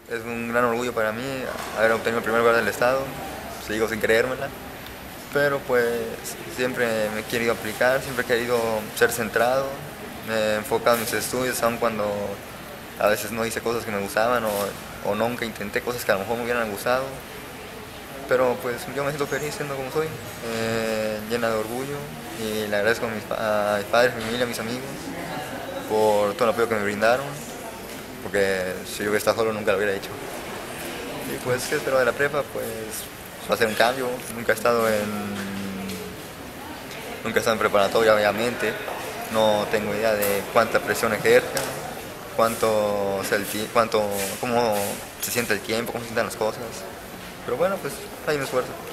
Es un gran orgullo para mí haber obtenido el primer lugar del estado, sigo sin creérmela, pero pues siempre me he querido aplicar, siempre he querido ser centrado, me he enfocado en mis estudios, aun cuando a veces no hice cosas que me gustaban o nunca intenté cosas que a lo mejor me hubieran gustado, pero pues yo me siento feliz siendo como soy, llena de orgullo y le agradezco a mis padres, a mi familia, a mis amigos por todo el apoyo que me brindaron, porque si yo hubiera estado solo nunca lo hubiera hecho. Y pues, ¿qué espero de la prepa? Pues va a ser un cambio. Nunca he estado en preparatoria, obviamente. No tengo idea de cuánta presión ejerza, cómo se siente el tiempo, cómo se sientan las cosas. Pero bueno, pues ahí me esfuerzo.